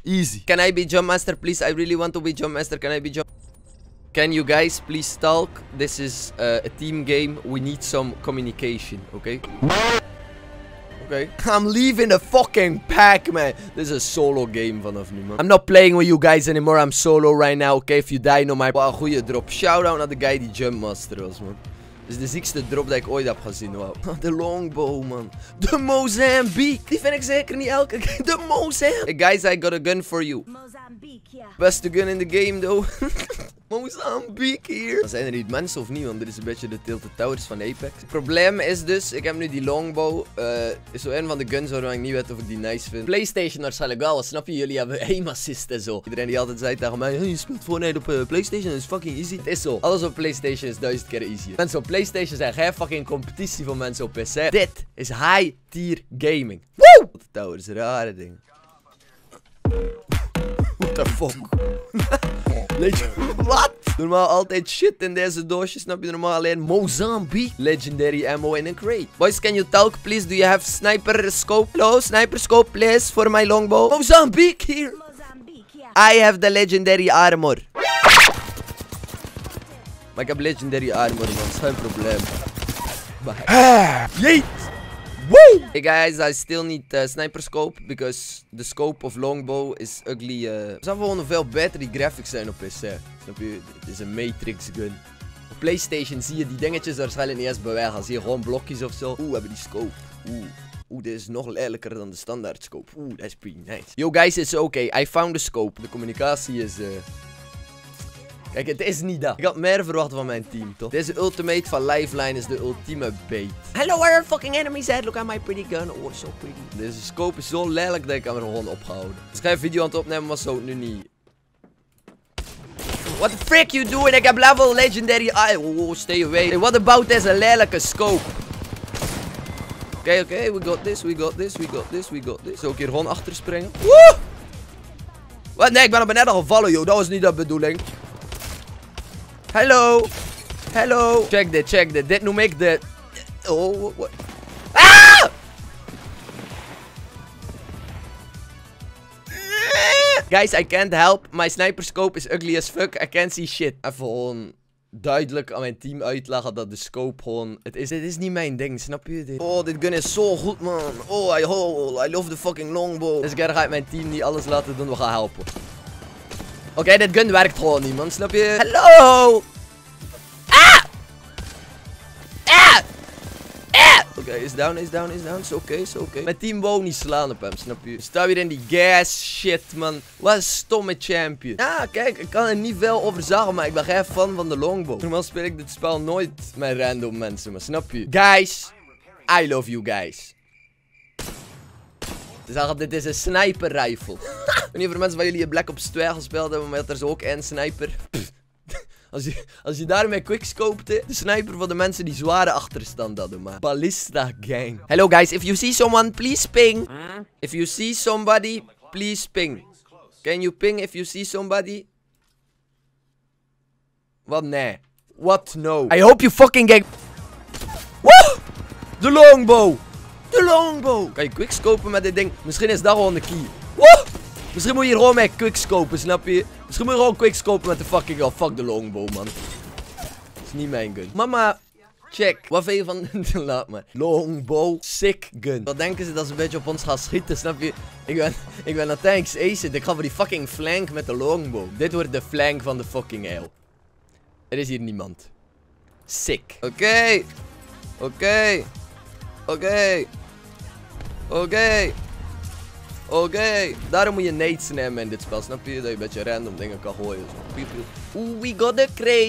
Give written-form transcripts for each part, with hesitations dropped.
Easy. Can I be Jump Master, please? I really want to be Jump Master. Can I be Jump? Can you guys please talk? This is a team game. We need some communication, okay? Okay. I'm leaving the fucking pack, man. This is a solo game vanaf nu, man. I'm not playing with you guys anymore. I'm solo right now, okay? If you die, no my... Wow, goeie drop. Shout-out naar de guy die Jump Master was, man. Dit is de ziekste drop dat ik ooit heb gezien, wauw. De longbow, man. De Mozambique. Die vind ik zeker niet elke keer. De Mozambique. Hey guys, I got a gun for you. Mozambique, yeah. Beste gun in the game, though. Mozambique hier. Dan zijn er niet mensen of niet, want dit is een beetje de Tilted Towers van Apex. Het probleem is dus, ik heb nu die longbow. Is zo een van de guns waarvan ik niet weet of ik die nice vind. PlayStation waarschijnlijk wel, snap je? Jullie hebben aim assist en zo. Iedereen die altijd zei tegen mij, hey, je speelt Fortnite op PlayStation, dat is fucking easy. Het is zo. Alles op PlayStation is 1000 keer easier. Mensen op PlayStation zijn geen fucking competitie voor mensen op PC. Dit is high tier gaming. Woe! Tilted Towers, rare dingen. What the fuck? Wat? Normaal altijd shit in deze doosjes, snap je? Normaal alleen Mozambique. Legendary ammo in een crate. Boys, can you talk, please? Do you have sniper scope? Hello, sniper scope, please, for my longbow. Mozambique here. Mozambique, yeah. I have the legendary armor. Maar ik heb legendary armor, man. Dat is geen probleem. Jeet! Woo! Hey guys, I still need sniper scope because the scope of longbow is ugly. Het zou gewoon veel beter die graphics zijn op PC. Snap je? Het is een Matrix gun. Op PlayStation zie je die dingetjes waarschijnlijk niet eens bewegen. Zie je gewoon blokjes of zo. Oeh, we hebben die scope. Oeh, dit is nog lelijker dan de standaard scope. Oeh, dat is pretty nice. Yo guys, it's okay. I found the scope. De communicatie is Kijk, het is niet dat. Ik had meer verwacht van mijn team, toch? Deze ultimate van Lifeline is de ultieme bait. Hello, where are fucking enemies at? Look at my pretty gun. Oh, so pretty. Deze scope is zo lelijk dat ik hem er gewoon opgehouden. Als ik een video aan het opnemen was, zou het nu niet. What the frick you doing? Ik heb level legendary. Oh, stay away. Hey, what about deze lelijke scope? Oké, we got this, we got this, we got this, we got this. Zou ik hier gewoon achter springen? Woe! Wat? Nee, ik ben op beneden gevallen, joh. Dat was niet de bedoeling. Hallo. Hallo. Check dit, check dit. Dit noem ik de... Oh, what? Ah! Guys, I can't help. My sniper scope is ugly as fuck. I can't see shit. Even gewoon duidelijk aan mijn team uitleggen dat de scope gewoon... Dit is niet mijn ding, snap je dit? Oh, dit gun is zo goed, man. Oh, I love the fucking longbow. Deze keer ga ik mijn team niet alles laten doen. We gaan helpen. Oké, dit gun werkt gewoon niet, man. Snap je? Hallo! Ah! Ah! Ah! Oké, is down, is down, is down. Is oké, is oké. Mijn team wou niet slaan op hem, snap je? Ik sta weer in die gas shit, man. Wat een stomme champion. Ja, kijk, ik kan er niet veel over zeggen, maar ik ben geen fan van de longbow. Normaal speel ik dit spel nooit met random mensen, maar snap je? Guys, I love you guys. Dit is een sniper rifle. Ik weet niet of er mensen van jullie Black Ops 2 gespeeld hebben, maar dat er zo ook een sniper. Als je daarmee quickscopte, de sniper voor de mensen die zware achterstand hadden, maar. Ballista gang. Hello guys, if you see someone, please ping. If you see somebody, please ping. Can you ping if you see somebody? Wat nee. What no. I hope you fucking gang. Woe! De longbow. De longbow. Kan je quickscopen met dit ding? Misschien is dat gewoon de key. Woe! Misschien moet je hier gewoon mee quickscopen, snap je? Misschien moet je gewoon quickscopen met de fucking... Oh, fuck de longbow, man. Dat is niet mijn gun. Mama, check. Wat vind je van... Laat maar. Longbow, sick gun. Wat denken ze dat ze een beetje op ons gaan schieten, snap je? Ik ben aan tanks acen. Ik ga voor die fucking flank met de longbow. Dit wordt de flank van de fucking aisle. Er is hier niemand. Sick. Oké. Oké. Oké. Oké. Oké. Daarom moet je nades nemen in dit spel. Snap je? Dat je een beetje random dingen kan gooien. Oeh, we got a crate.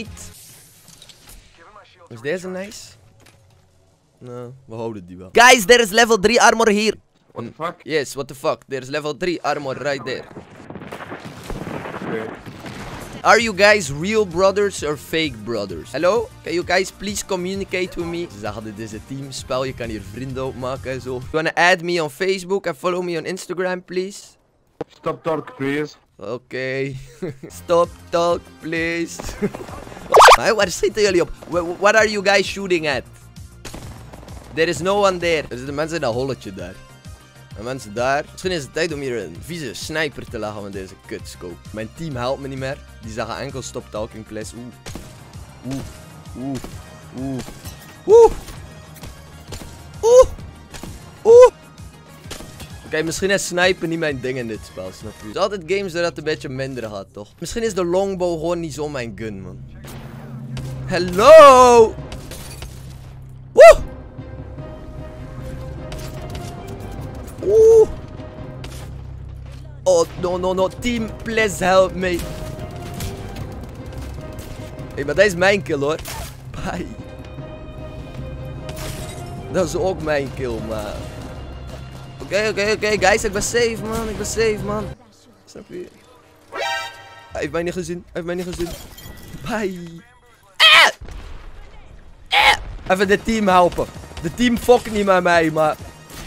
Is deze nice? Nou, we houden die wel. Guys, there is level 3 armor here. What the fuck? Yes, what the fuck. There's level 3 armor right there. Okay. Are you guys real brothers or fake brothers? Hello? Can you guys please communicate with me? Ze zeggen dit is een teamspel, je kan hier vrienden opmaken en zo. You wanna add me on Facebook and follow me on Instagram, please? Stop talk, please. Oké. Stop talk, please. Waar schieten jullie op? What are you guys shooting at? There is no one there. Er zitten mensen in dat holletje daar. En mensen daar. Misschien is het tijd om hier een vieze sniper te leggen met deze kutscope. Mijn team helpt me niet meer. Die zeggen enkel stop talking please. Oké, misschien is snipen niet mijn ding in dit spel, snap je? Er zijn altijd games waar het een beetje minder gaat, toch? Misschien is de longbow gewoon niet zo mijn gun, man. Hallo! Woe! Oeh! Oh, no. Team, please help me. Hé, maar dat is mijn kill, hoor. Bye. Dat is ook mijn kill, man. Oké, guys, ik ben safe, man. Ik ben safe, man. Snap je? Hij heeft mij niet gezien. Bye. Even dit team helpen. De team fuckt niet met mij, maar...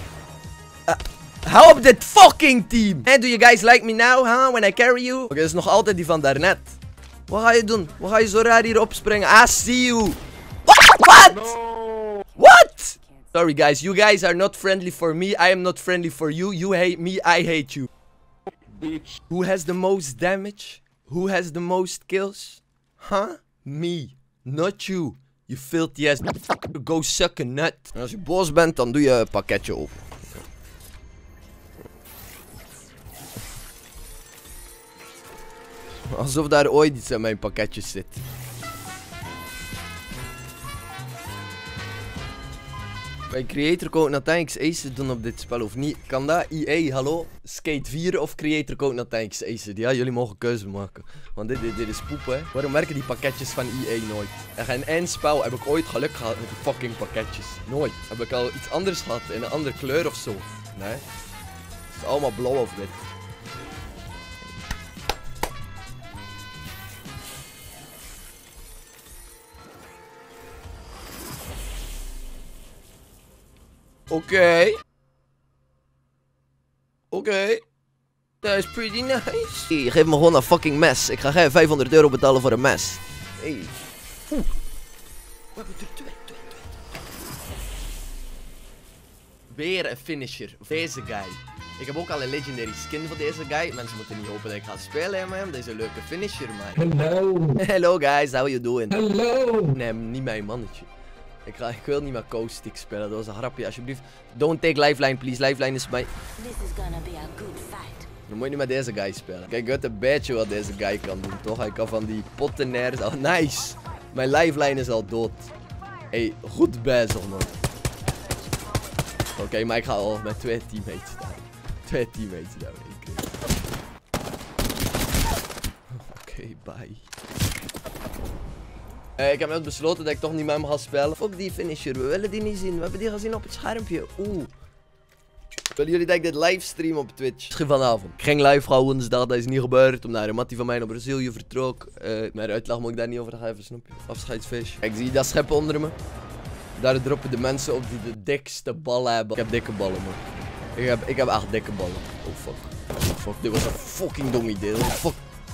help dit fucking team. Hey, do you guys like me now, huh? When I carry you? Oké, dat is nog altijd die van daarnet. Wat ga je doen? Wat ga je zo raar hier opspringen? I see you. What? No. What? Sorry guys, you guys are not friendly for me. I am not friendly for you. You hate me, I hate you. Bitch. Who has the most damage? Who has the most kills? Huh? Me. Not you. You filthy ass. Go suck a nut. En als je boos bent, dan doe je een pakketje op. Alsof daar ooit iets in mijn pakketjes zit. Mijn creator code Natanix Ace doen op dit spel of niet? Kan dat? EA, hallo? Skate 4 of creator code Natanix Ace? Ja, jullie mogen keuze maken. Want dit is poep, hè. Waarom werken die pakketjes van EA nooit? En geen eindspel heb ik ooit geluk gehad met die fucking pakketjes. Nooit. Heb ik al iets anders gehad in een andere kleur of zo? Nee. Het is allemaal blauw of wit. Oké. Dat is pretty nice. Hey, geef me gewoon een fucking mes. Ik ga geen 500 euro betalen voor een mes. Hey. We hebben er twee. Weer een finisher. Deze guy. Ik heb ook al een legendary skin voor deze guy. Mensen moeten niet hopen dat ik ga spelen met hem. Deze leuke finisher, man. Hello. Hello guys, how you doing? Hello. Nee, niet mijn mannetje. Ik wil niet met Caustic spelen, dat was een grapje, alsjeblieft. Don't take lifeline, please. Lifeline is mij. Dan moet je niet met deze guy spelen. Kijk, ik weet een beetje wat deze guy kan doen, toch? Hij kan van die potten nergens. Oh, nice. Mijn lifeline is al dood. Hey, goed bezig, man. Oké, maar ik ga al met 2 teammates daar. 2 teammates daar. Oké, bye. Ik heb net besloten dat ik toch niet met hem ga spelen. Fuck die finisher, we willen die niet zien. We hebben die gezien op het schermpje. Oeh. Willen jullie dat ik dit livestream op Twitch? Misschien vanavond. Ik ging live gaan woensdag, dat is niet gebeurd. Omdat een mattie van mij naar Brazilië vertrok. Maar uitleg moet ik daar niet over geven, snap je? Afscheidsfeestje. Kijk, zie je dat schep onder me? Daar droppen de mensen op die de dikste ballen hebben. Ik heb dikke ballen, man. Ik heb echt dikke ballen. Oh fuck. Oh fuck, dit was een fucking dom idee. Oh fuck.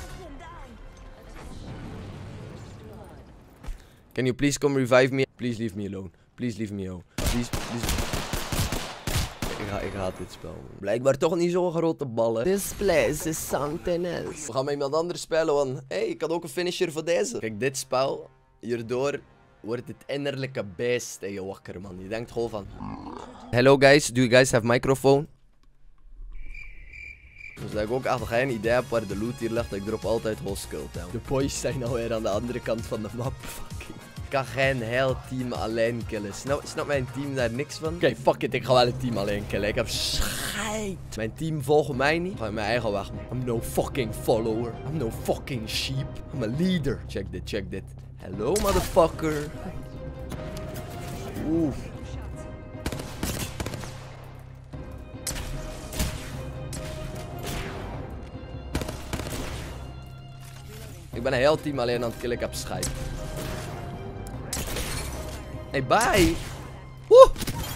Can you please come revive me? Please leave me alone. Please leave me alone. Please. Ik haat dit spel. Blijkbaar toch niet zo'n grote ballen. This place is something else. We gaan met iemand anders spelen, want hey, ik had ook een finisher voor deze. Kijk, dit spel, hierdoor wordt het innerlijke beest in je wakker, man. Je denkt gewoon van... Hello guys, do you guys have microphone? Dus dat ik ook echt geen idee heb waar de loot hier ligt, ik drop altijd whole skull down. De boys zijn alweer aan de andere kant van de map. Fucking. Ik kan geen heel team alleen killen. Snapt mijn team daar niks van? Oké, fuck it, ik ga wel een team alleen killen. Ik heb scheid. Mijn team volgt mij niet. Ik ga mijn eigen weg. I'm no fucking follower. I'm no fucking sheep. I'm a leader. Check dit, check dit. Hello, motherfucker. Oeh. Ik ben een heel team alleen aan het killen, ik heb scheid. Hey, bye! Woe!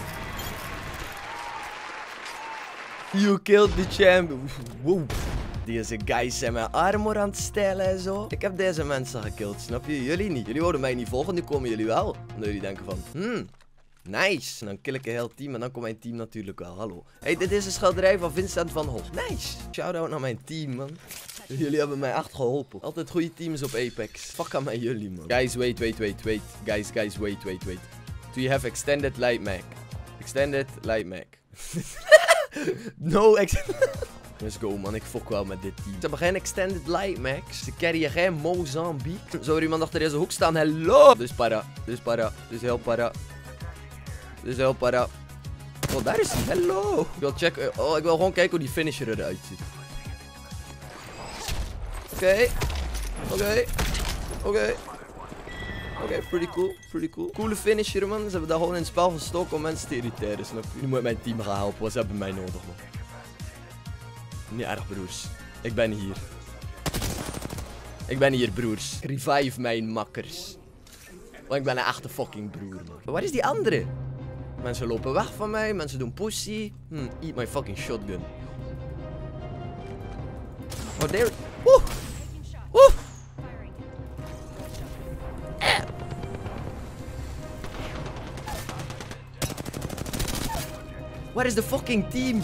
You killed the champ. Woe! Deze guys zijn mijn armor aan het stijlen en zo. Ik heb deze mensen gekild, snap je? Jullie niet. Jullie worden mij niet volgen, nu komen jullie wel. Omdat jullie denken van, Nice. En dan kill ik een heel team en dan komt mijn team natuurlijk wel. Hallo. Hey, dit is een schilderij van Vincent van Hof. Nice. Shout-out naar mijn team, man. Jullie hebben mij echt geholpen. Altijd goede teams op Apex. Fuck aan met jullie, man. Guys, wait. Guys, wait. Do you have extended light mag? Extended light mag. No Let's go, man. Ik fok wel met dit team. Ze hebben geen extended light max. Ze carryen geen Mozambique. Zou er iemand achter deze hoek staan? Hello! Dus para. Dus heel para. Oh, daar is hij. Hello! Ik wil checken. Oh, ik wil gewoon kijken hoe die finisher eruit ziet. Oké, pretty cool. Coole finisher, man. Ze hebben dat gewoon in het spel gestoken om mensen te irriteren, snap je? Nu moet mijn team gaan helpen, want ze hebben mij nodig, man. Niet erg, broers. Ik ben hier, broers. Revive mijn makkers. Want ik ben een echte fucking broer, man. Maar waar is die andere? Mensen lopen weg van mij, mensen doen pussy. Eat my fucking shotgun. Oh, there. Woe! Where is the fucking team?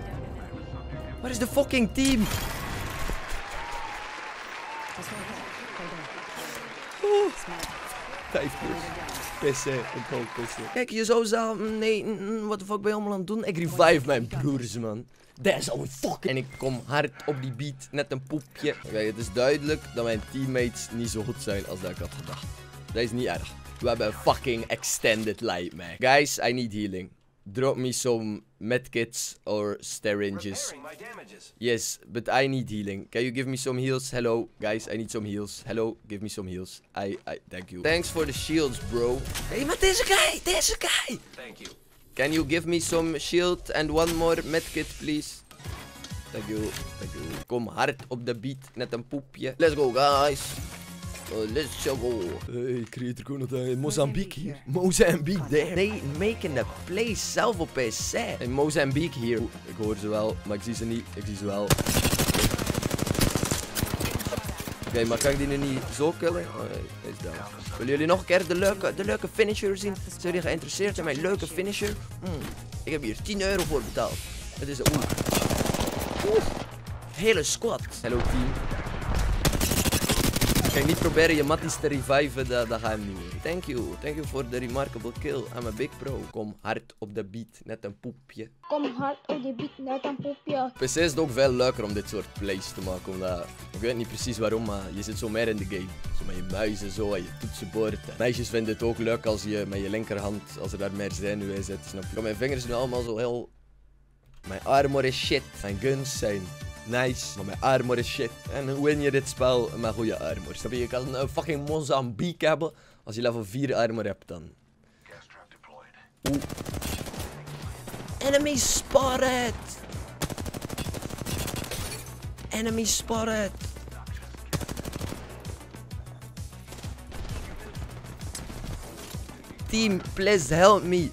Oh. 5 keer. Pissen. Ik ook pissen. Kijk, je zou zeggen, nee, wat de fuck ben je allemaal aan het doen? Ik revive mijn broers, man. Dat is al fucking. En ik kom hard op die beat, net een poepje. Oké, het is duidelijk dat mijn teammates niet zo goed zijn als dat ik had gedacht. Dat is niet erg. We hebben een fucking extended light, man. Guys, I need healing. Drop me some medkits or syringes. Yes, but I need healing. Can you give me some heals? Hello, guys, I need some heals. Hello, give me some heals. Thank you. Thanks for the shields, bro. Hey, maar deze guy. Thank you. Can you give me some shield and one more medkit, please? Thank you. Kom hard op de beat, net een poepje. Let's go, guys. Let's go. Hey, creator Konatijn. Mozambique hier. Mozambique there. They making the place zelf op PC. Hey, Mozambique hier. Ik hoor ze wel, maar ik zie ze niet. Ik zie ze wel. Oké, maar kan ik die nu niet zo killen? Oh, nee, hij is down. Willen jullie nog een keer de leuke finisher zien? Zijn jullie geïnteresseerd in mijn leuke finisher? Ik heb hier 10 euro voor betaald. Het is een hele squad. Hello team. Ik ga niet proberen je matties te reviven, dat gaat hem niet meer. Thank you for the remarkable kill. I'm a big pro. Kom hard op de beat, net een poepje. PC is het ook veel leuker om dit soort plays te maken, omdat, ik weet niet precies waarom, maar je zit zo meer in de game. Zo met je muis en zo, en je toetsenbord. Meisjes vinden het ook leuk als je met je linkerhand, als er daar meer zijn nu in zit, snap je? Mijn vingers zijn allemaal zo heel... Mijn armor is shit. Mijn guns zijn... nice, maar mijn armor is shit. En hoe win je dit spel met goede armor? Snap je? Je kan een fucking Mozambique hebben. Als je level 4 armor hebt dan. Oeh. Enemy spotted! Enemy spotted! Team, please help me.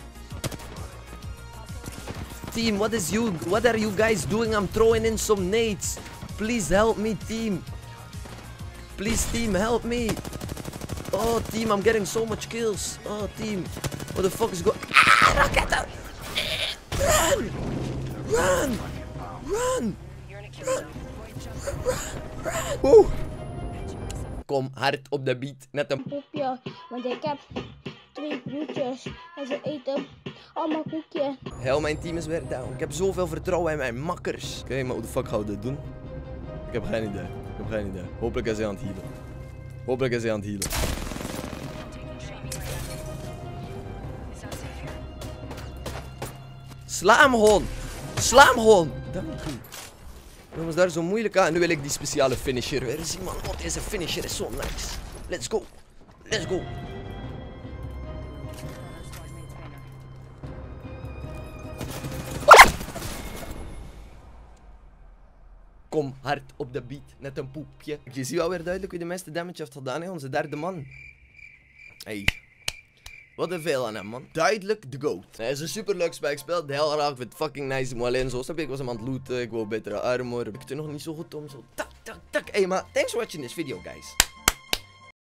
Team, what are you guys doing? I'm throwing in some nades. Please help me, team. Please, team, help me. Oh, team, I'm getting so much kills. Oh, team. What the fuck is going... Ah, raketten! Run! Oeh. Kom hard op de beat, net een poepje, want ik heb 2 broertjes en ze eten allemaal koekje. Heel mijn team is weer down. Ik heb zoveel vertrouwen in mijn makkers. Oké, maar hoe de fuck gaan we dit doen? Ik heb geen idee. Hopelijk is hij aan het healen. Sla hem gewoon! Dank u. Dat was daar zo moeilijk aan. Nu wil ik die speciale finisher weer zien, man. Want deze finisher is zo nice. Let's go. Kom hard op de beat, net een poepje. Je ziet wel weer duidelijk wie de meeste damage heeft gedaan, hè? Onze derde man. Hey. Wat een veel aan hem, man. Duidelijk de GOAT. Hij is een superleuk spel. Ik speel heel graag. Ik vind het fucking nice. Maar alleen zo snap ik was hem aan het looten. Ik wou betere armor. Ik het er nog niet zo goed om. Zo tak. Hey, maar thanks for watching this video, guys.